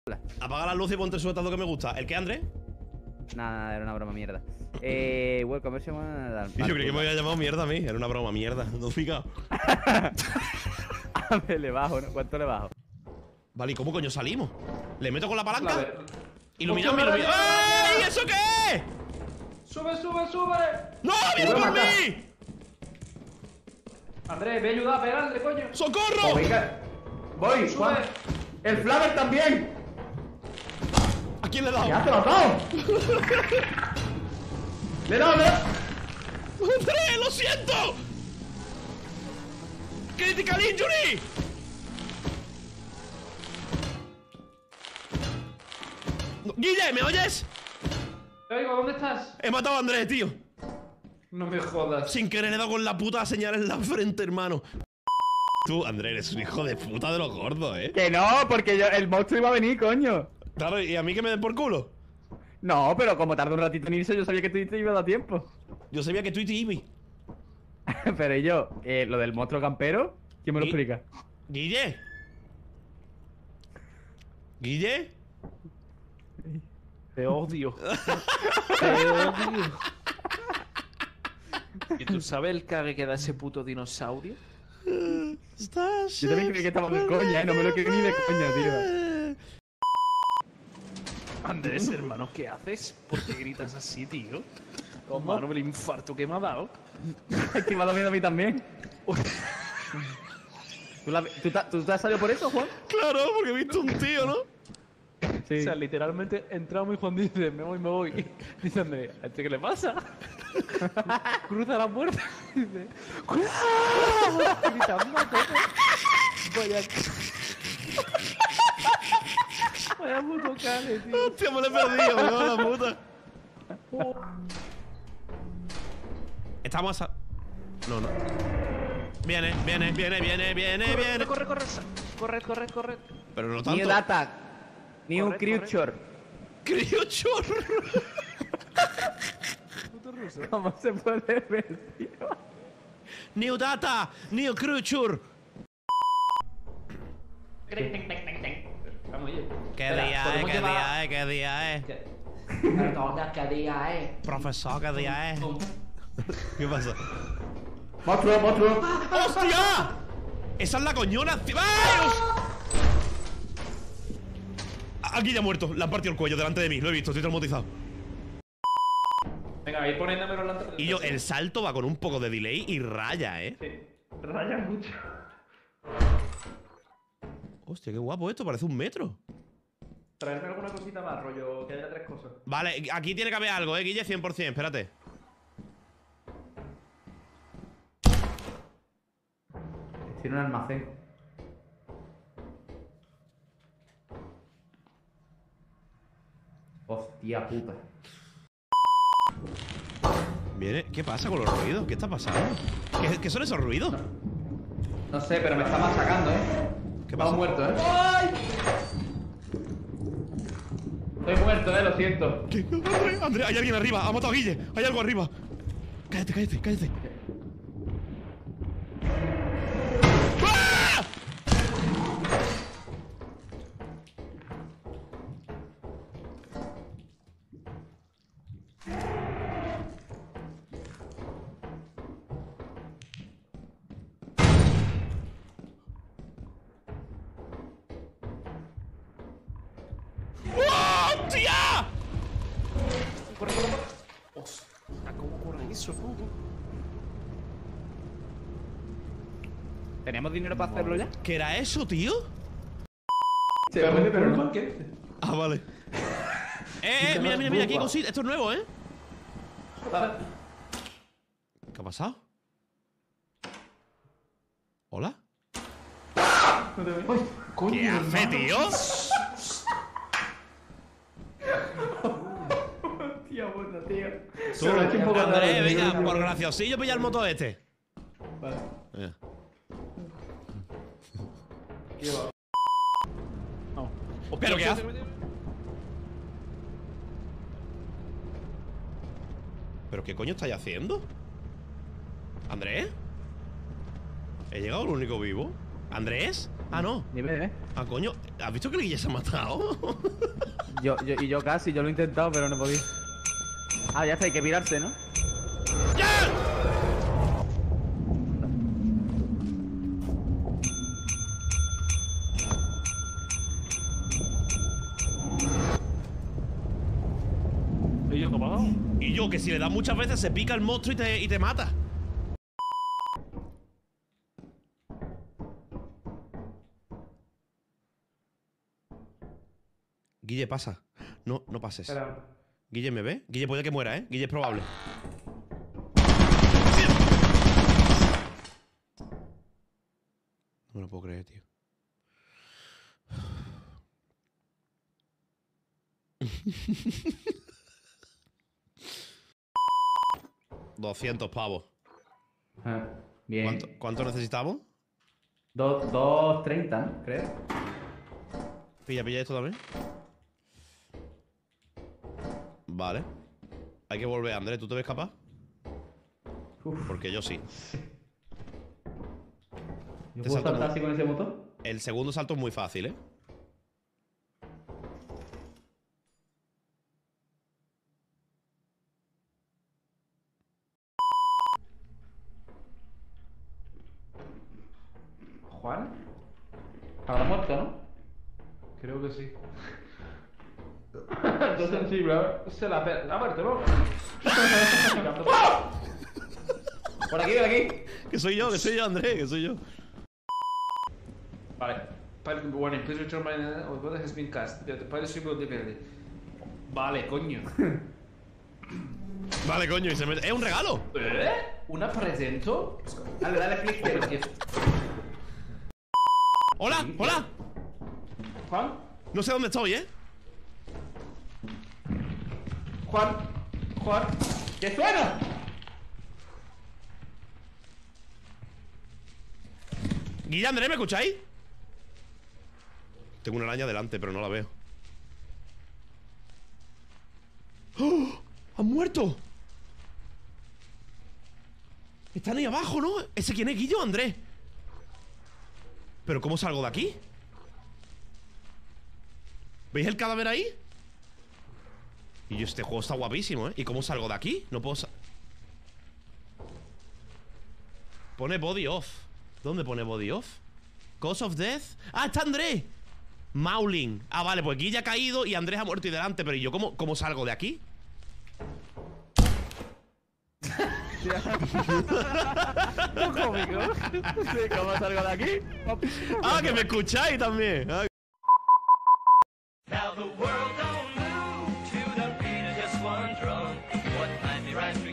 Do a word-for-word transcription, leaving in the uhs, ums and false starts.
Apaga la luz y ponte el suetazo que me gusta. ¿El qué, Andrés? Nada, nada, era una broma mierda. Eh, welcome, Yo creí que me había llamado mierda a mí. Era una broma, mierda. No fica. A ver, le bajo, ¿no? ¿Cuánto le bajo? Vale, ¿y cómo coño salimos? ¿Le meto con la palanca? Claro. Iluminadme, iluminadme. ¡Ey! ¿Eso qué es? ¡Sube, sube, sube! ¡No! ¡Viene por mí! Andrés, ve a ayudar a pegarle, coño. ¡Socorro! Oh, venga. Voy, Sube. Juan. El Flaver también. ¿A quién le he dado? ¡Ya te lo has dado! ¡Le he dado, le he dado! ¡Andrés, lo siento! ¡Critical injury! No, ¡Guille, ¿me oyes? Te oigo, ¿dónde estás? He matado a Andrés, tío. No me jodas. Sin querer he dado con la puta señal en la frente, hermano. Tú, Andrés, eres un hijo de puta de los gordos, ¿eh? Que no, porque yo, el monstruo iba a venir, coño. Claro, ¿y a mí que me den por culo? No, pero como tardó un ratito en irse, yo sabía que tú te iba a dar tiempo. Yo sabía que tú y te ibas. Pero y yo, eh, lo del monstruo campero, ¿quién me lo ¿Y? explica? Guille. Guille. Te odio. Te odio. ¿Y tú sabes el cague que da ese puto dinosaurio? Estás. Yo también creí que estaba de coña, ¿eh? No me lo creí ni de coña, tío. Andrés, hermano, ¿qué haces? ¿Por qué gritas así, tío? Hermano, el infarto que me ha dado. Es que me ha dado miedo a mí también. ¿Tú, la- tú te- ¿Tú te has salido por eso, Juan? Claro, porque he visto un tío, ¿no? Sí. O sea, literalmente entramos y Juan dice, me voy, me voy. Dice Andrés, ¿a este qué le pasa? Cruza la puerta y dice, ¡cuidado! Gritando a tope. Vaya... Vaya puto cane, tío. Hostia, me lo he perdido, me cago en la puta. Estamos a... No, no. Viene, viene, viene, viene, viene, viene. Corre, corre, corre, corre, corre. Pero no New tanto. data. New Corre, creature. Crío chorro. Puto ruso. ¿Cómo se puede ver, tío? New data, new creature. Vamos, oye. ¿Qué Espera, día es? ¿podemos ¿Qué llevar- día es? ¿Qué día es? Perdona, ¿qué día es? Profesor, ¿qué día es? ¿Qué pasa? ¡Monstruo, monstruo! ¡Hostia! ¡Esa es la coñona! ¡Ay! Aquí ya ha muerto, le han partido el cuello delante de mí, lo he visto, estoy traumatizado. Venga, ir poniéndomelo delante. Y yo, el salto va con un poco de delay y raya, ¿eh? Sí, raya mucho. Hostia, qué guapo esto, parece un metro. Traerme alguna cosita más, rollo, que haya tres cosas. Vale, aquí tiene que haber algo, ¿eh, Guille? cien por cien, espérate. Tiene un almacén. Hostia puta. Viene, ¿qué pasa con los ruidos? ¿Qué está pasando? ¿Qué, qué son esos ruidos? No sé, pero me está machacando, ¿eh? ¿Qué Estamos pasa? muertos, ¿eh? ¡Ay! Estoy muerto, ¿eh? Lo siento. ¿Qué? André, André, hay alguien arriba, ha matado a Guille, hay algo arriba. Cállate, cállate, cállate. ¡Ah! ¡Hostia! Corre, corre, corre. Hostia, ¿cómo corre eso, puto? ¿Tenemos dinero para hacerlo ya? ¿Qué era eso, tío? Pero, pero no. ¿Qué? Ah, vale. Eh, eh, mira, mira, mira, aquí hay cosita. Esto es nuevo, ¿eh? ¿Qué ha pasado? ¿Hola? ¿Qué hace, tío? Hostia puta, tío. Tú, Se lo he hecho un poco Andrés, tarde, venga, tío. por graciosillo pilla el moto este. Vale. Venga. ¿Pero qué hace? ¿Pero qué coño estáis haciendo? ¿Andrés? ¿He llegado el único vivo? ¿Andrés? Ah, no. Dime, dime. Ah, coño. ¿Has visto que el Guille se ha matado? Yo, yo, y yo casi, yo lo he intentado, pero no he podido. Ah, ya está, hay que pirarse, ¿no? ¡Ya! ¿Y yo qué ha pasado? Y yo, que si le das muchas veces se pica el monstruo y te, y te mata. Guille, pasa. No, no pases. Espera. Guille, ¿me ve? Guille puede que muera, ¿eh? Guille es probable. No me lo puedo creer, tío. doscientos pavos. Ah, bien. ¿Cuánto, cuánto necesitamos? Dos, dos treinta, ¿no? Creo. Pilla, pilla esto también. Vale. Hay que volver, Andrés. ¿Tú te ves capaz? Uf. Porque yo sí. ¿Yo Te puedo salto saltar muy- así con ese motor? El segundo salto es muy fácil, ¿eh? ¿Juan? Habrá muerto, ¿no? Creo que sí. Entonces sensible, a ver. Se la pela. Ha muerto, ¿no? Por aquí, por aquí. Que soy yo, que soy yo, Andrés, que soy yo. Vale. Pilot warning, please return my or weather has been cast. The pilot ship will difficulty. Vale, coño. Vale, coño, y se mete. ¡Es un regalo! ¿Eh? ¿Una presento? Dale, dale, click. Pero que- ¡Hola! ¡Hola! Juan, No sé dónde estoy, ¿eh? Juan, Juan. ¡Que suena! Guille, Andrés, ¿me escucháis? Tengo una araña delante, pero no la veo. ¡Oh! ¡Han muerto! Están ahí abajo, ¿no? ¿Ese quién es, Guille o Andrés? ¿Pero cómo salgo de aquí? ¿Veis el cadáver ahí? Y yo, este juego está guapísimo, ¿eh? ¿Y cómo salgo de aquí? No puedo sa- Pone body off. ¿Dónde pone body off? Cause of death. ¡Ah, está Andrés! Mauling. Ah, vale, pues Guille ha caído y Andrés ha muerto y delante. Pero ¿y yo cómo, cómo salgo de aquí? cómico. Sí, ¿cómo salgo de aquí? ¡Ah, que me escucháis también! Ah. Now the world don't move to the beat of just one drum. What might be right for